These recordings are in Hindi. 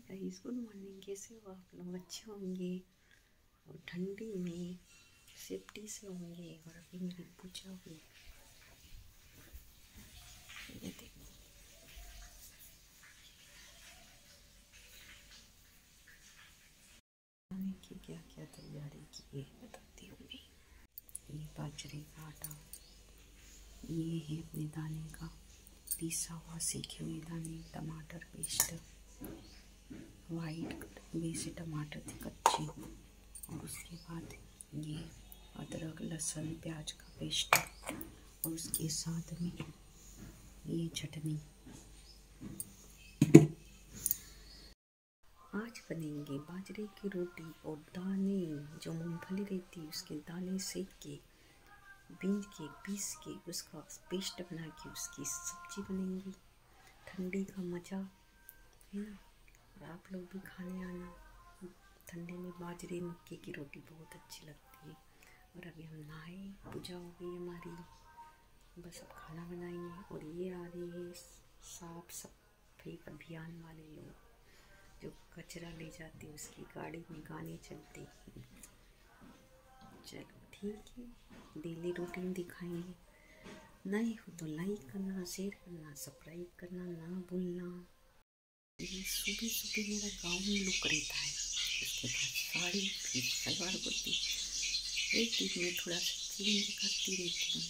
Guys, good morning. कैसे हो आप लोग? अच्छे होंगे और ठंडी में सेफ्टी से होंगे। और अभी मेरी पूजा हुई, ये देखो खाने की क्या क्या तैयारी की है बताती हूँ मैं। ये बाजरे का आटा, ये है अपने दाने का पिसा हुआ सीखे हुए दाने, टमाटर पेस्ट, वाइट वैसे टमाटर थे कच्चे, और उसके बाद ये अदरक लहसुन प्याज का पेस्ट, और उसके साथ में ये चटनी। आज बनेंगे बाजरे की रोटी और दाने, जो मूंगफली रहती है उसके दाने सेक के बीज के पीस के उसका पेस्ट बना के उसकी सब्जी बनेंगी। ठंडी का मज़ा है ना। और आप लोग भी खाने आना। ठंडे में बाजरे मक्के की रोटी बहुत अच्छी लगती है। और अभी हम नहाए, पूजा हो गई हमारी, बस अब खाना बनाएंगे। और ये आ रही है साफ सफाई अभियान वाले लोग, जो कचरा ले जाते हैं उसकी गाड़ी में गाने चलते हैं। चलो ठीक है, डेली रूटीन दिखाएंगे। नए हो तो लाइक करना, शेयर करना, सब्सक्राइब करना ना भूलना। ये सुबह सुबह मेरा गाउन लुक रहता है, उसके बाद साड़ी, फिर सलवार कुर्ती। एक दिन में थोड़ा सा चेंज करती रहती हूँ।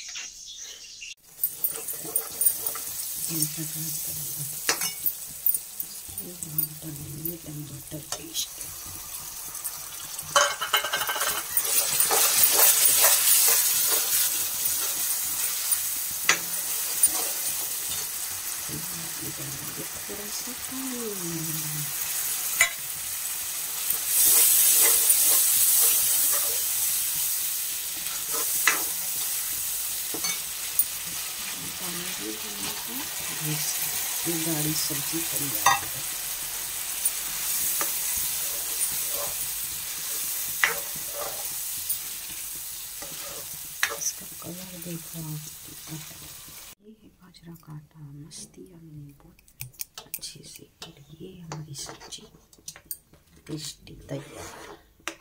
टमाटर पेस्ट, थोड़ा सा गाढ़ी सब्जी तैयार है। इसका कलर देखो आप। ये है बाजरा का आटा, मस्ती हमने बहुत अच्छे से। और ये हमारी सब्जी टेस्टी तैयार।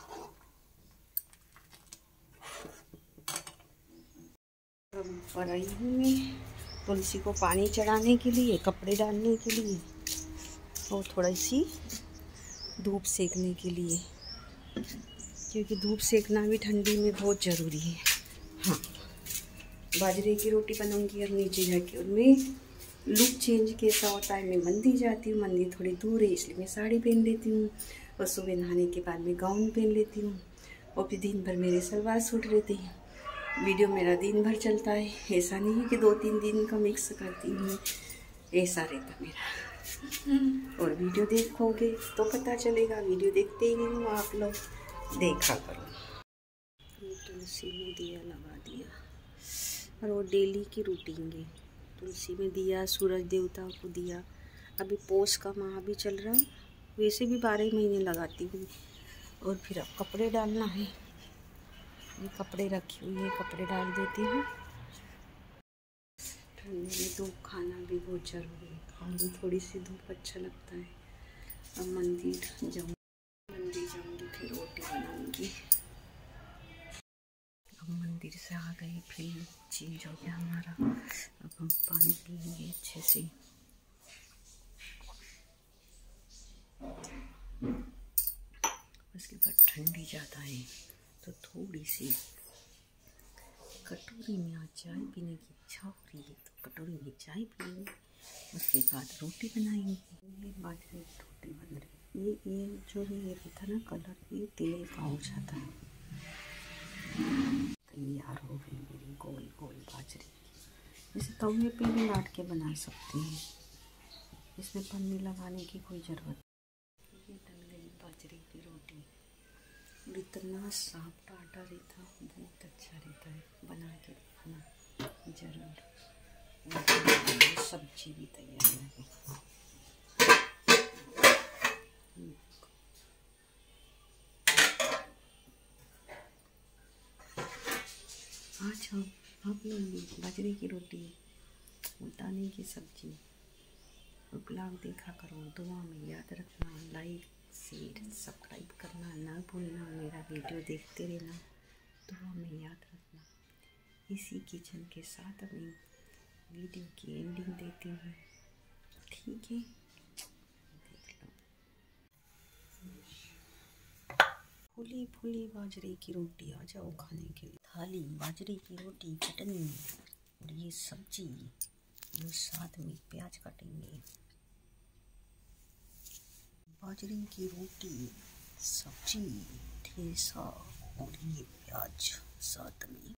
कढ़ाई में तुलसी को पानी चढ़ाने के लिए, कपड़े डालने के लिए, और थोड़ी सी धूप सेकने के लिए, क्योंकि धूप सेकना भी ठंडी में बहुत ज़रूरी है। हाँ, बाजरे की रोटी बनाऊंगी और नीचे जाके उनमें लुक चेंज कैसा होता है। मैं मंदिर जाती हूँ, मंदिर थोड़ी दूर है इसलिए मैं साड़ी पहन लेती हूँ, और सुबह नहाने के बाद मैं गाउन पहन लेती हूँ, और फिर दिन भर मेरे सलवार सूट रहते हैं। वीडियो मेरा दिन भर चलता है, ऐसा नहीं है कि 2-3 दिन का मिक्स करती हूँ, ऐसा रहता मेरा। और वीडियो देखोगे तो पता चलेगा, वीडियो देखते ही नहीं हो आप लोग, देखा करो। तुलसी में दिया लगा दिया, और वो डेली की रूटीन है। तुलसी में दिया, सूरज देवता को दिया। अभी पोष का माह भी चल रहा है, वैसे भी 12 महीने लगाती हूँ। और फिर अब कपड़े डालना है, ये कपड़े रखी हुई है, कपड़े डाल देती हूँ। ठंडी में धूप खाना भी बहुत ज़रूरी है, खाऊंगी थोड़ी सी धूप अच्छा लगता है। अब मंदिर जाऊँगी फिर रोटी बनाऊँगी। अब मंदिर से आ गए, फिर चेंज हो गया हमारा। अब हम पानी पिएंगे अच्छे से। उसके बाद ठंडी ज़्यादा है तो थोड़ी सी कटोरी में आज चाय पीने की इच्छा हो रही है, तो कटोरी में चाय पिएंगे। उसके बाद रोटी बनाएंगे। ये बाजरे की रोटी बन रही है। ये जो ये रहता ना कलर, ये तेल का हो जाता है। तैयार हो गई मेरी गोल गोल बाजरे की। इसे तवे पे भी लाट के बना सकते हैं, इसमें पन्नी लगाने की कोई ज़रूरत नहीं। ये डल गई बाजरे की रोटी। और इतना सॉफ्ट आटा रहता, बहुत अच्छा रहता है, बना के खाना जरूर। सब्जी भी तैयार है। आज आप लोग बाजरे की रोटी, दाने की सब्जी, ब्लॉग देखा करो, दुआ में याद रखना, लाइक शेयर सब्सक्राइब करना ना भूलना, मेरा वीडियो देखते रहना, दुआ में याद रखना। इसी किचन के साथ अपनी वीडियो की एंडिंग देती हूँ, ठीक है। देख लो, फूली फूली बाजरे की रोटी, आ जाओ खाने के लिए। थाली बाजरे की रोटी, चटनी और ये सब्जी, ये साथ में प्याज काटेंगे। बाजरे की रोटी, सब्जी, ठेसा और ये प्याज साथ में।